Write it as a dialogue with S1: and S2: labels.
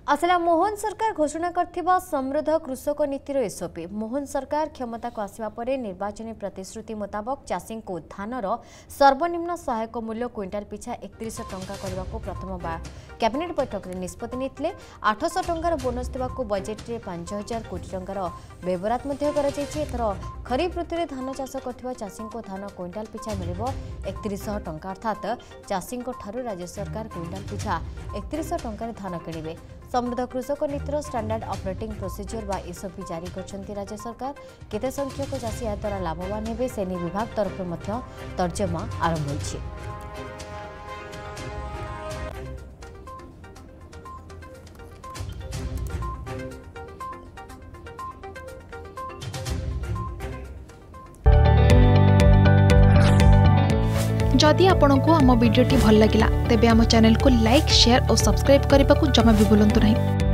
S1: आसला मोहन सरकार घोषणा करथिबा समृद्ध कृषक नीतिर एसओपी। मोहन सरकार क्षमता को आसवा परे निर्वाचन प्रतिश्रुति मुताबक चाषी को धानर सर्वनिम्न सहायक मूल्य क्विंटाल पिछा 31 टंका करने को प्रथम कैबिनेट बैठक में निष्पत्ति निथिले। 800 टंकार बोनस देवाक बजेट में 5000 कोटी टंकार व्यवहार एथर खरीफ ऋतु में धान चाष कर चाषी को धान क्विंटाल पिछा मिल 31 टंका अर्थात चाषी राज्य सरकार क्विंटाल पिछा 31 टंकार धान किणवे। समृद्ध कृषक नीतिर स्टैंडर्ड ऑपरेटिंग प्रोसीजर बा एसओपी जारी करछंती राज्य सरकार। केते संख्यक चाषी या द्वारा लाभवान हेबे सेनी विभाग तरफ मध्य तर्जमा आरंभ होइछि।
S2: जदि आपंक आम भिडी भल लगा तेब आम चैनल को लाइक शेयर और सब्सक्राइब करने को जमा भी भूलु नहीं।